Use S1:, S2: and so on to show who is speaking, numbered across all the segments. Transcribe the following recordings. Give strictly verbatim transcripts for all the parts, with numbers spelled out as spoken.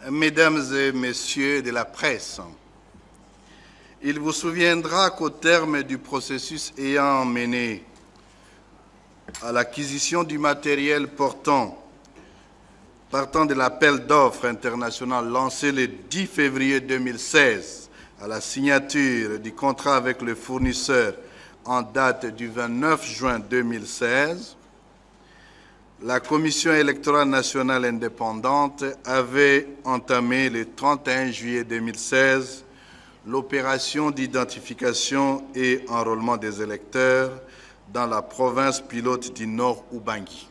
S1: Mesdames et messieurs de la presse, il vous souviendra qu'au terme du processus ayant mené à l'acquisition du matériel portant, partant de l'appel d'offres international lancé le dix février deux mille seize à la signature du contrat avec le fournisseur en date du vingt-neuf juin deux mille seize, la Commission électorale nationale indépendante avait entamé le trente et un juillet deux mille seize l'opération d'identification et enrôlement des électeurs dans la province pilote du Nord Ubangi.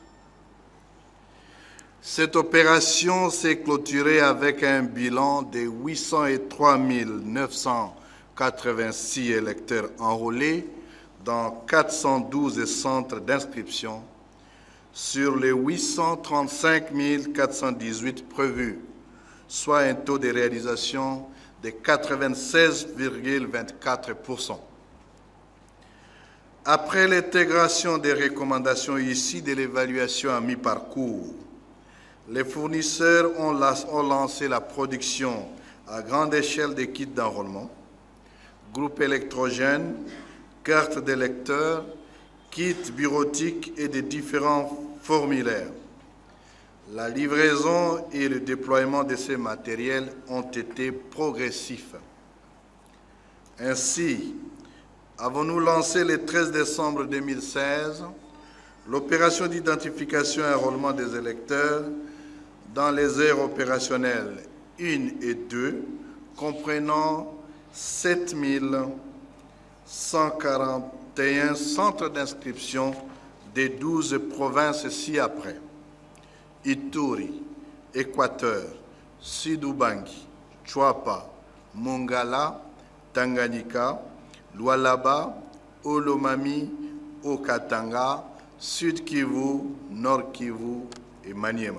S1: Cette opération s'est clôturée avec un bilan de huit cent trois mille neuf cent quatre-vingt-six électeurs enrôlés dans quatre cent douze centres d'inscription sur les huit cent trente-cinq mille quatre cent dix-huit prévus, soit un taux de réalisation de quatre-vingt-seize virgule vingt-quatre pour cent. Après l'intégration des recommandations ici de l'évaluation à mi-parcours, les fournisseurs ont lancé la production à grande échelle des kits d'enrôlement, groupes électrogènes, cartes d'électeurs, kits bureautiques et de différents formulaires. La livraison et le déploiement de ces matériels ont été progressifs. Ainsi, avons-nous lancé le treize décembre deux mille seize l'opération d'identification et enrôlement des électeurs dans les aires opérationnelles un et deux, comprenant sept mille cent quarante et un centres d'inscription des douze provinces ci-après: Ituri, Équateur, Sud-Ubangi, Chwapa, Mongala, Tanganyika, Lualaba, Olomami, Okatanga, Sud-Kivu, Nord-Kivu et Maniema.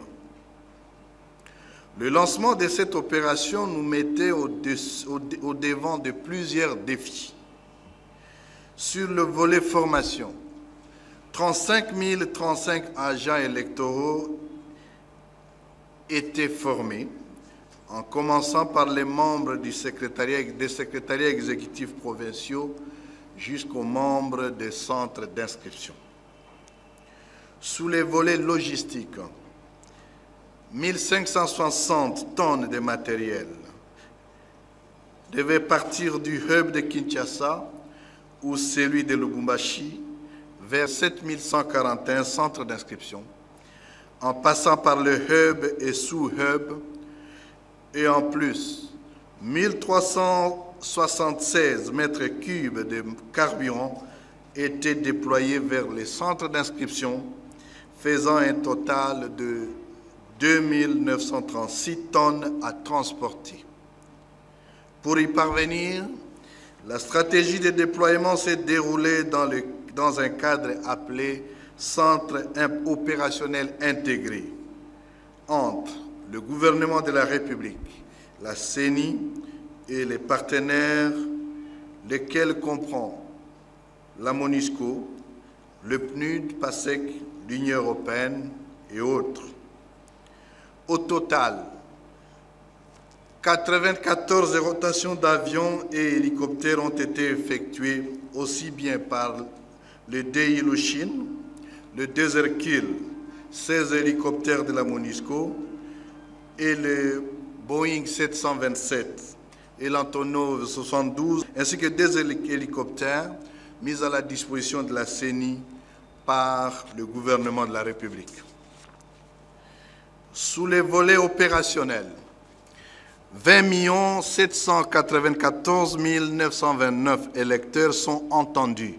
S1: Le lancement de cette opération nous mettait au, au, au devant de plusieurs défis. Sur le volet formation, trente-cinq mille trente-cinq agents électoraux étaient formés, en commençant par les membres du secrétariat, des secrétariats exécutifs provinciaux jusqu'aux membres des centres d'inscription. Sous les volets logistiques, mille cinq cent soixante tonnes de matériel devaient partir du hub de Kinshasa ou celui de Lubumbashi vers sept mille cent quarante et un centres d'inscription, en passant par le hub et sous-hub, et en plus, mille trois cent soixante-seize mètres cubes de carburant étaient déployés vers les centres d'inscription, faisant un total de deux mille neuf cent trente-six tonnes à transporter. Pour y parvenir, la stratégie de déploiement s'est déroulée dans, le, dans un cadre appelé Centre opérationnel intégré entre le gouvernement de la République, la C E N I et les partenaires, lesquels comprend la MONUSCO, le P N U D, PASEC, l'Union européenne et autres. Au total, quatre-vingt-quatorze rotations d'avions et hélicoptères ont été effectuées aussi bien par le D I Lushin, le Desert Kill, seize hélicoptères de la MONUSCO et le Boeing sept cent vingt-sept et l'Antonov soixante-douze, ainsi que des hélicoptères mis à la disposition de la C E N I par le gouvernement de la République. Sous les volets opérationnels, vingt millions sept cent quatre-vingt-quatorze mille neuf cent vingt-neuf électeurs sont entendus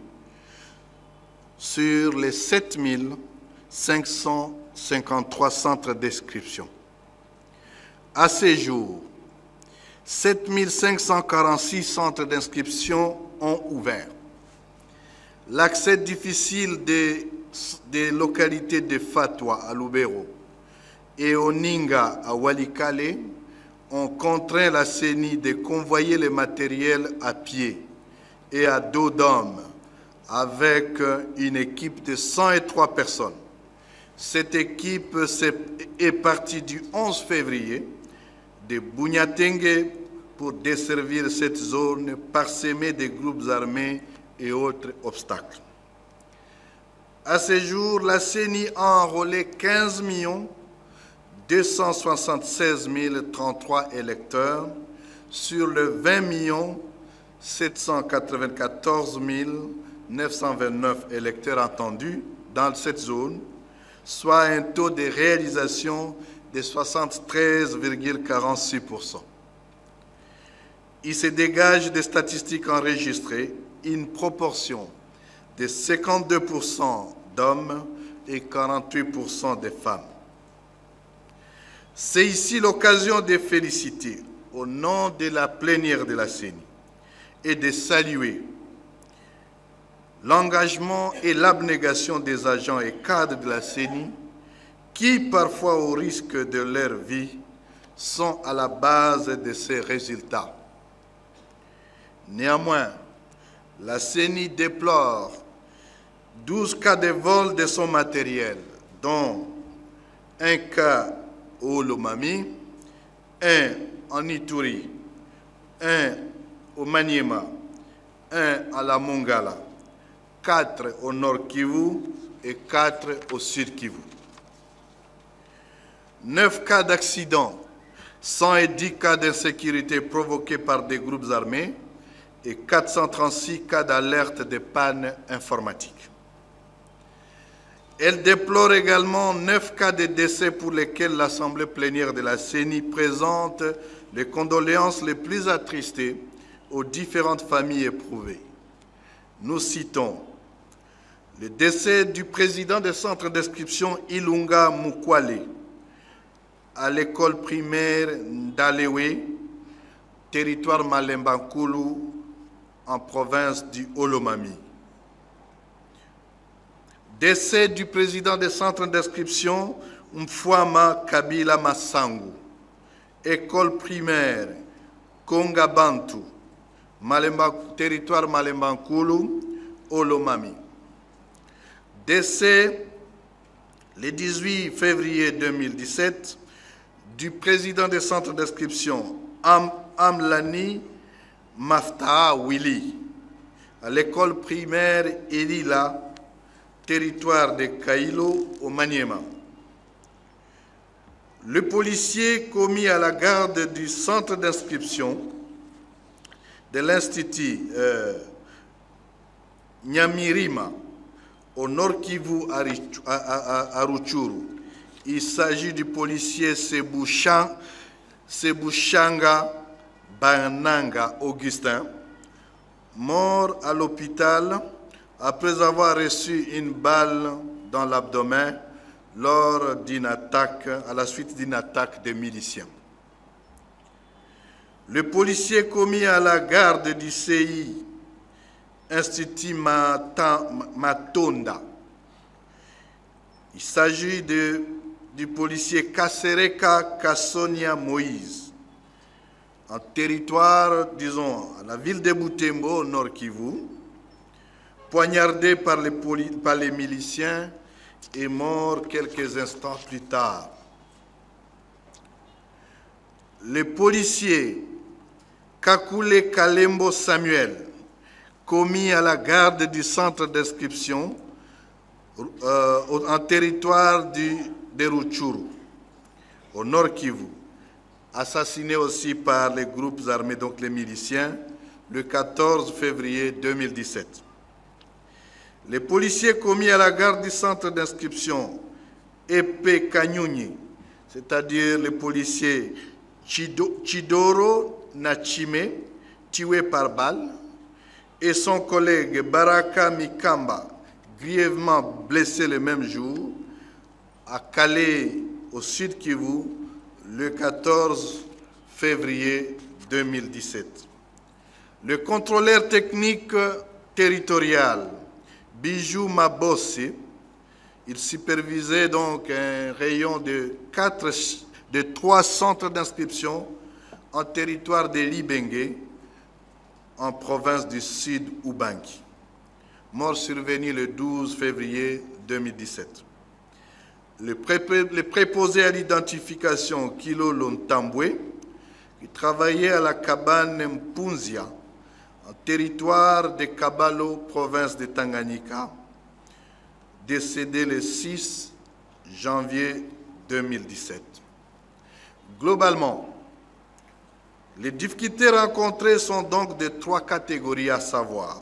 S1: sur les sept mille cinq cent cinquante-trois centres d'inscription. À ce jour, sept mille cinq cent quarante-six centres d'inscription ont ouvert. L'accès difficile des, des localités de Fatwa à Lubero et Oninga à Walikale ont contraint la C E N I de convoyer le matériel à pied et à dos d'homme avec une équipe de cent trois personnes. Cette équipe est partie du onze février de Bunyatengue pour desservir cette zone parsemée de groupes armés et autres obstacles. À ce jour, la C E N I a enrôlé quinze millions deux cent soixante-seize mille trente-trois électeurs sur le vingt millions sept cent quatre-vingt-quatorze mille neuf cent vingt-neuf électeurs entendus dans cette zone, soit un taux de réalisation de soixante-treize virgule quarante-six pour cent. Il se dégage des statistiques enregistrées une proportion de cinquante-deux pour cent d'hommes et quarante-huit pour cent de femmes. C'est ici l'occasion de féliciter, au nom de la plénière de la C E N I, et de saluer l'engagement et l'abnégation des agents et cadres de la C E N I qui, parfois au risque de leur vie, sont à la base de ces résultats. Néanmoins, la C E N I déplore douze cas de vol de son matériel, dont un cas au Lomami, un en Ituri, un au Maniema, un à la Mongala, quatre au Nord Kivu et quatre au Sud Kivu. Neuf cas d'accidents, cent dix cas d'insécurité provoqués par des groupes armés et quatre cent trente-six cas d'alerte de panne informatique. Elle déplore également neuf cas de décès pour lesquels l'Assemblée plénière de la C E N I présente les condoléances les plus attristées aux différentes familles éprouvées. Nous citons le décès du président du centre d'inscription Ilunga Mukwale à l'école primaire d'Alewe, territoire Malembankulu, en province du Olomami. Décès du président du centre d'inscription Mfwama Kabila Massangu, école primaire Kongabantu, Malemba, territoire Malembankulu, Olomami. Décès le dix-huit février deux mille dix-sept du président du centre d'inscription Am Amlani Maftaa Willy à l'école primaire Elila, territoire de Kailo au Maniema. Le policier commis à la garde du centre d'inscription de l'Institut euh, Nyamirima au Nord Kivu à Rutshuru. Il s'agit du policier Sebushanga Bananga Augustin, mort à l'hôpital après avoir reçu une balle dans l'abdomen lors d'une attaque, à la suite d'une attaque des miliciens. Le policier commis à la garde du C I Institut Matonda. Il s'agit du policier Kasereka Kassonia Moïse, en territoire, disons, à la ville de Butembo, au Nord Kivu, poignardé par les, par les miliciens et mort quelques instants plus tard. Le policier Kakule Kalembo Samuel, commis à la garde du centre d'inscription euh, en territoire du, de Rutshuru, au Nord Kivu, assassiné aussi par les groupes armés, donc les miliciens, le quatorze février deux mille dix-sept. Les policiers commis à la garde du centre d'inscription E P Kanyunyi, c'est-à-dire le policier Chido, Chidoro Nachime, tué par balle, et son collègue Baraka Mikamba, grièvement blessé le même jour, à Calais, au Sud Kivu, le quatorze février deux mille dix-sept. Le contrôleur technique territorial, Bijou Mabossi, il supervisait donc un rayon de, quatre, de trois centres d'inscription en territoire de Libenge, en province du Sud Ubangi. Mort survenue le douze février deux mille dix-sept. Le, pré le préposé à l'identification Kilo Lontambwe, qui travaillait à la cabane Mpunzia, en territoire de Kabalo, province de Tanganyika, décédé le six janvier deux mille dix-sept. Globalement, les difficultés rencontrées sont donc de trois catégories, à savoir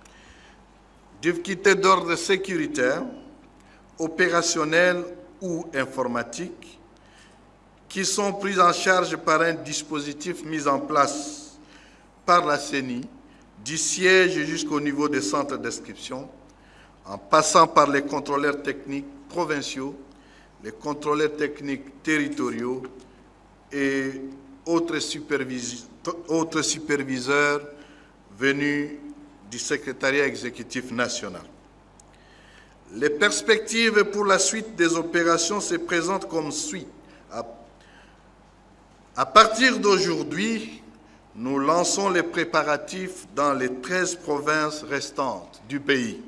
S1: difficultés d'ordre sécuritaire, opérationnel ou informatique, qui sont prises en charge par un dispositif mis en place par la C E N I, du siège jusqu'au niveau des centres d'inscription, en passant par les contrôleurs techniques provinciaux, les contrôleurs techniques territoriaux et autres, supervis autres superviseurs venus du secrétariat exécutif national. Les perspectives pour la suite des opérations se présentent comme suit. À, à partir d'aujourd'hui, nous lançons les préparatifs dans les treize provinces restantes du pays.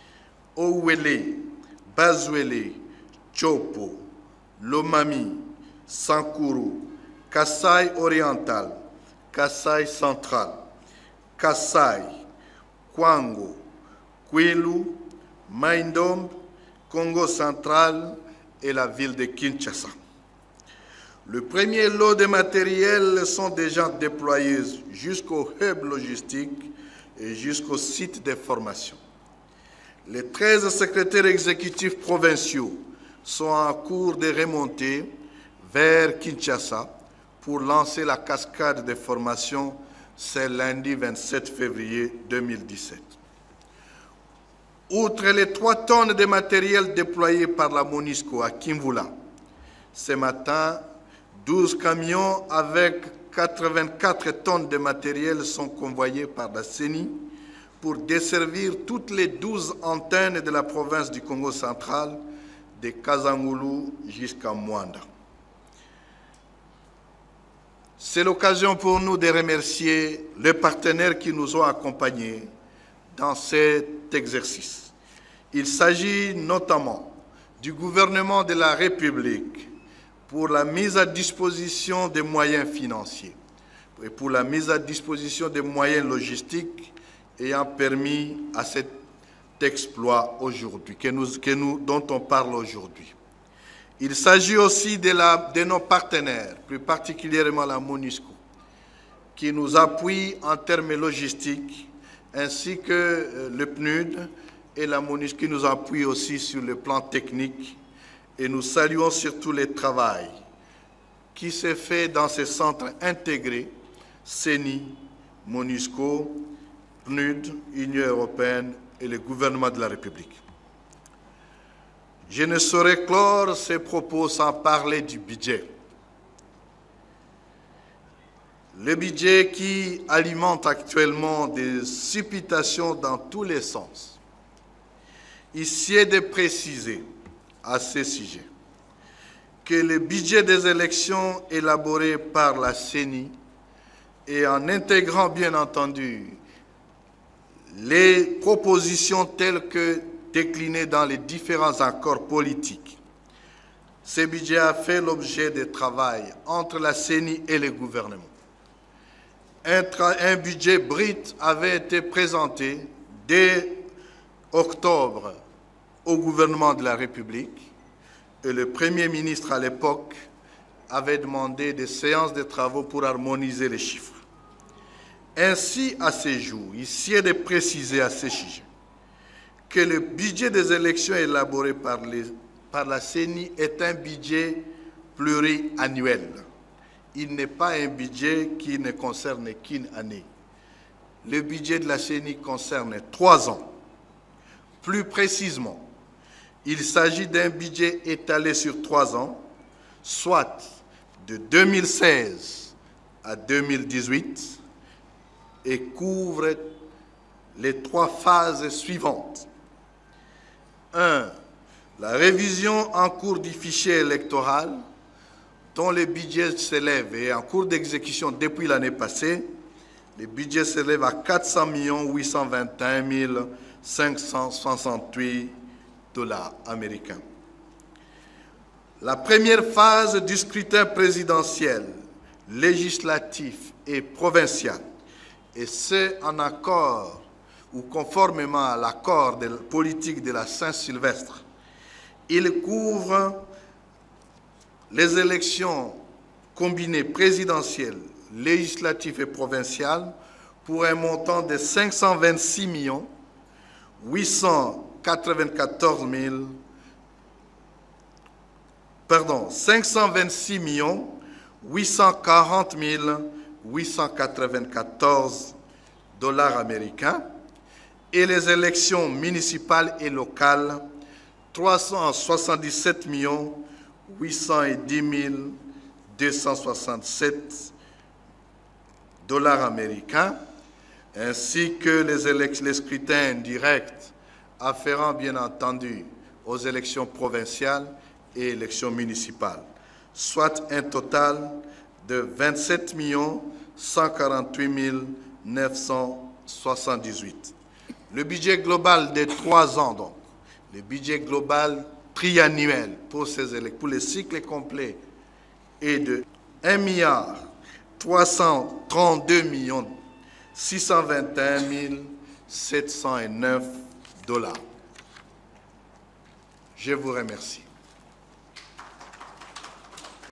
S1: Ouélé, Bazuélé, Chopo, Lomami, Sankuru, Kasaï oriental, Kasaï central, Kasaï, Kwango, Kwilu, Maindombe, Congo central et la ville de Kinshasa. Le premier lot de matériel sont déjà déployés jusqu'au hub logistique et jusqu'au site de formation. Les treize secrétaires exécutifs provinciaux sont en cours de remontée vers Kinshasa pour lancer la cascade de formation ce lundi vingt-sept février deux mille dix-sept. Outre les trois tonnes de matériel déployés par la MONUSCO à Kimvula, ce matin, douze camions avec quatre-vingt-quatre tonnes de matériel sont convoyés par la C E N I pour desservir toutes les douze antennes de la province du Congo central, de Kazangulu jusqu'à Mwanda. C'est l'occasion pour nous de remercier les partenaires qui nous ont accompagnés dans cet exercice. Il s'agit notamment du gouvernement de la République pour la mise à disposition des moyens financiers et pour la mise à disposition des moyens logistiques ayant permis à cet exploit aujourd'hui, que nous, que nous, dont on parle aujourd'hui. Il s'agit aussi de, la, de nos partenaires, plus particulièrement la MONUSCO, qui nous appuie en termes logistiques, ainsi que le P N U D et la MONUSCO qui nous appuient aussi sur le plan technique. Et nous saluons surtout le travail qui s'est fait dans ces centres intégrés, C E N I, MONUSCO, P N U D, Union européenne et le gouvernement de la République. Je ne saurais clore ces propos sans parler du budget. Le budget qui alimente actuellement des supputations dans tous les sens. Ici est de préciser à ce sujet que le budget des élections élaboré par la C E N I et en intégrant bien entendu les propositions telles que déclinées dans les différents accords politiques. Ce budget a fait l'objet de travail entre la C E N I et le gouvernement. Un, un budget brut avait été présenté dès octobre au gouvernement de la République et le Premier ministre à l'époque avait demandé des séances de travaux pour harmoniser les chiffres. Ainsi, à ce jour, ici est de préciser à ce sujet que le budget des élections élaboré par, les, par la C E N I est un budget pluriannuel. Il n'est pas un budget qui ne concerne qu'une année. Le budget de la C E N I concerne trois ans. Plus précisément, il s'agit d'un budget étalé sur trois ans, soit de deux mille seize à deux mille dix-huit, et couvre les trois phases suivantes. un. La révision en cours du fichier électoral, dont le budget s'élève, et en cours d'exécution depuis l'année passée, le budget s'élève à quatre cents millions huit cent vingt et un mille cinq cent soixante-huit dollars américains. La première phase du scrutin présidentiel, législatif et provincial, et ce en accord ou conformément à l'accord de politique de la Saint-Sylvestre. Il couvre les élections combinées présidentielles, législatives et provinciales pour un montant de cinq cent vingt-six millions huit cent quatre-vingt-quatorze mille pardon, cinq cent vingt-six millions huit cent quarante mille huit cent quatre-vingt-quatorze dollars américains, et les élections municipales et locales trois cent soixante-dix-sept millions huit cent dix mille deux cent soixante-sept dollars américains, ainsi que les, les scrutins directs afférents bien entendu aux élections provinciales et élections municipales, soit un total de vingt-sept millions cent quarante-huit mille neuf cent soixante-dix-huit. Le budget global des trois ans, donc, le budget global triannuel pour, ces, pour les cycles complets est de un milliard trois cent trente-deux millions six cent vingt et un mille sept cent neuf dollars. Je vous remercie.